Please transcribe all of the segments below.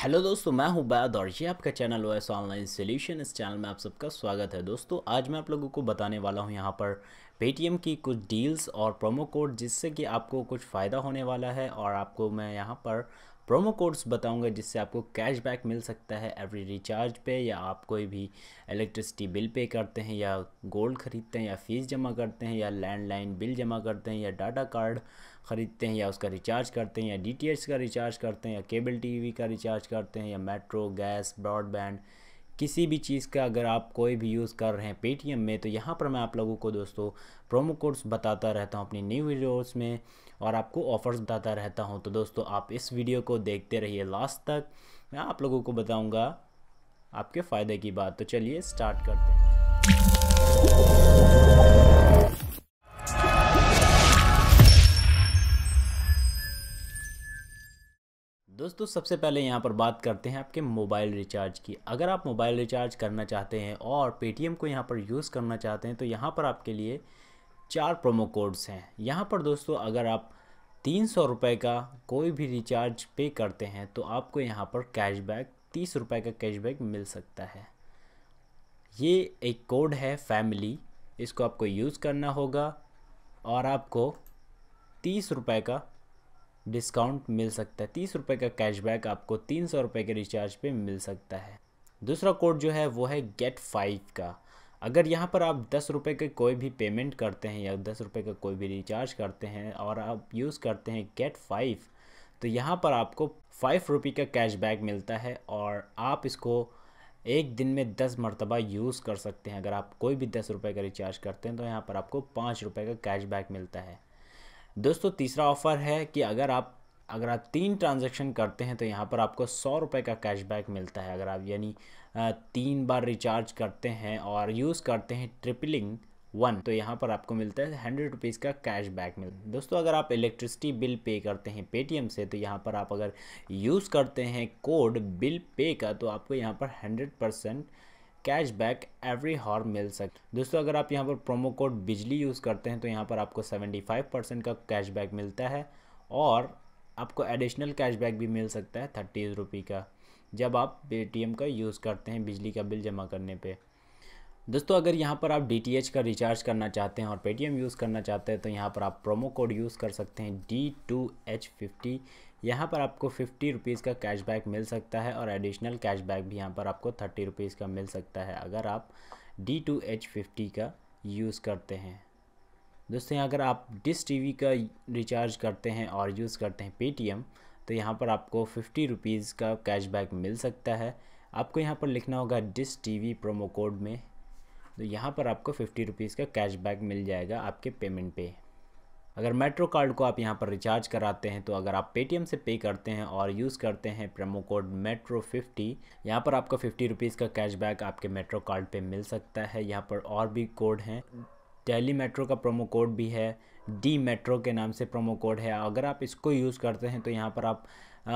Hello दोस्तों, मैं हूं बैद और ये आपका चैनल ओएस ऑनलाइन सोल्यूशन। इस चैनल में आप सबका स्वागत है। दोस्तों, आज मैं आप लोगों को बताने वाला हूं यहाँ पर पेटीएम की कुछ डील्स और प्रोमो कोड, जिससे कि आपको कुछ फ़ायदा होने वाला है। और आपको मैं यहाँ पर प्रोमो कोड्स बताऊंगा जिससे आपको कैशबैक मिल सकता है एवरी रिचार्ज पे, या आप कोई भी इलेक्ट्रिसिटी बिल पे करते हैं, या गोल्ड ख़रीदते हैं, या फ़ीस जमा करते हैं, या लैंडलाइन बिल जमा करते हैं, या डाटा कार्ड ख़रीदते हैं, या उसका रिचार्ज करते हैं, या डीटीएच का रिचार्ज करते हैं, या केबल टीवी का रिचार्ज करते हैं, या मेट्रो, गैस, ब्रॉडबैंड, किसी भी चीज़ का अगर आप कोई भी यूज़ कर रहे हैं पेटीएम में, तो यहाँ पर मैं आप लोगों को दोस्तों प्रोमो कोड्स बताता रहता हूँ अपनी न्यू वीडियोस में, और आपको ऑफ़र्स बताता रहता हूँ। तो दोस्तों, आप इस वीडियो को देखते रहिए लास्ट तक। मैं आप लोगों को बताऊँगा आपके फ़ायदे की बात। तो चलिए स्टार्ट करते हैं। दोस्तों, सबसे पहले यहाँ पर बात करते हैं आपके मोबाइल रिचार्ज की। अगर आप मोबाइल रिचार्ज करना चाहते हैं और पेटीएम को यहाँ पर यूज़ करना चाहते हैं, तो यहाँ पर आपके लिए 4 प्रोमो कोड्स हैं। यहाँ पर दोस्तों, अगर आप 300 रुपये का कोई भी रिचार्ज पे करते हैं तो आपको यहाँ पर कैशबैक 30 रुपये का कैशबैक मिल सकता है। ये एक कोड है फैमिली, इसको आपको यूज़ करना होगा और आपको 30 रुपये का डिस्काउंट मिल सकता है। 30 रुपये का कैशबैक आपको 300 रुपये के रिचार्ज पे मिल सकता है। दूसरा कोड जो है वो है गेट 5 का। अगर यहाँ पर आप 10 रुपये के कोई भी पेमेंट करते हैं या 10 रुपये का कोई भी रिचार्ज करते हैं और आप यूज़ करते हैं गेट 5, तो यहाँ पर आपको 5 रुपये का कैशबैक मिलता है और आप इसको एक दिन में 10 मरतबा यूज़ कर सकते हैं। अगर आप कोई भी 10 रुपये का रिचार्ज करते हैं तो यहाँ पर आपको 5 रुपये का कैशबैक मिलता है। दोस्तों, तीसरा ऑफ़र है कि अगर आप 3 ट्रांजैक्शन करते हैं तो यहाँ पर आपको 100 रुपये का कैशबैक मिलता है। अगर आप यानी 3 बार रिचार्ज करते हैं और यूज़ करते हैं 111, तो यहाँ पर आपको मिलता है 100 रुपीज़ का कैशबैक दोस्तों, अगर आप इलेक्ट्रिसिटी बिल पे करते हैं पेटीएम से, तो यहाँ पर आप अगर यूज़ करते हैं कोड बिल पे का, तो आपको यहाँ पर 100% कैशबैक एवरी हॉर मिल सकता है। दोस्तों, अगर आप यहाँ पर प्रोमो कोड बिजली यूज़ करते हैं तो यहाँ पर आपको 75% का कैशबैक मिलता है और आपको एडिशनल कैशबैक भी मिल सकता है 30 रुपये का, जब आप पेटीएम का यूज़ करते हैं बिजली का बिल जमा करने पे। दोस्तों, अगर यहाँ पर आप डीटीएच का रिचार्ज करना चाहते हैं और पेटीएम यूज़ करना चाहते हैं तो यहाँ पर आप प्रोमो कोड यूज़ कर सकते हैं D2H50। यहाँ पर आपको 50 रुपीज़ का कैशबैक मिल सकता है और एडिशनल कैशबैक भी यहाँ पर आपको 30 रुपीज़ का मिल सकता है अगर आप D2H50 का यूज़ करते हैं। दोस्तों, अगर आप डिश टीवी का रिचार्ज करते हैं और यूज़ करते हैं पेटीएम, तो यहाँ पर आपको 50 रुपीज़ का कैशबैक मिल सकता है। आपको यहाँ पर लिखना होगा डिश टीवी प्रोमो कोड में, तो यहाँ पर आपको 50 रुपीज़ का कैशबैक मिल जाएगा आपके पेमेंट पे। अगर मेट्रो कार्ड को आप यहाँ पर रिचार्ज कराते हैं, तो अगर आप पेटीएम से पे करते हैं और यूज़ करते हैं प्रोमो कोड METRO50, यहाँ पर आपको 50 रुपीज़ का कैशबैक आपके मेट्रो कार्ड पे मिल सकता है। यहाँ पर और भी कोड हैं, दिल्ली मेट्रो का प्रोमो कोड भी है, डी मेट्रो के नाम से प्रोमो कोड है। अगर आप इसको यूज़ करते हैं तो यहाँ पर आप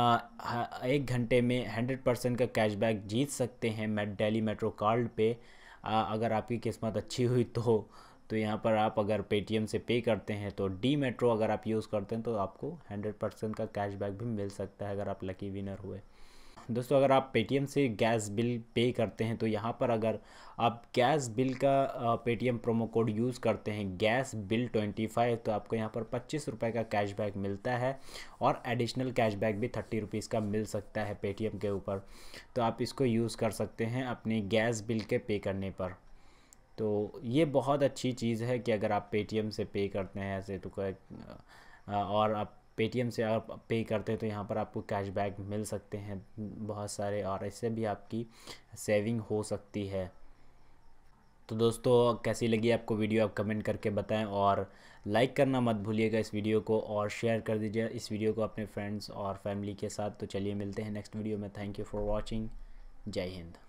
1 घंटे में 100% का कैशबैक जीत सकते हैं दिल्ली मेट्रो कार्ड पे। अगर आपकी किस्मत अच्छी हुई तो यहाँ पर आप अगर पेटीएम से पे करते हैं तो डी मेट्रो अगर आप यूज़ करते हैं तो आपको 100% का कैशबैक भी मिल सकता है अगर आप लकी विनर हुए। दोस्तों, अगर आप पेटीएम से गैस बिल पे करते हैं तो यहाँ पर अगर आप गैस बिल का पेटीएम प्रोमो कोड यूज़ करते हैं गैस बिल 25, तो आपको यहाँ पर 25 रुपये का कैशबैक मिलता है और एडिशनल कैशबैक भी 30 रुपीज़ का मिल सकता है पेटीएम के ऊपर। तो आप इसको यूज़ कर सकते हैं अपने गैस बिल के पे करने पर। तो ये बहुत अच्छी चीज़ है कि अगर आप पेटीएम से पे करते हैं ऐसे तो और आप पेटीएम से आप पे करते हैं तो यहाँ पर आपको कैशबैक मिल सकते हैं बहुत सारे, और इससे भी आपकी सेविंग हो सकती है। तो दोस्तों, कैसी लगी आपको वीडियो आप कमेंट करके बताएं और लाइक करना मत भूलिएगा इस वीडियो को, और शेयर कर दीजिए इस वीडियो को अपने फ्रेंड्स और फैमिली के साथ। तो चलिए मिलते हैं नेक्स्ट वीडियो में। Thank you for watching. जय हिंद।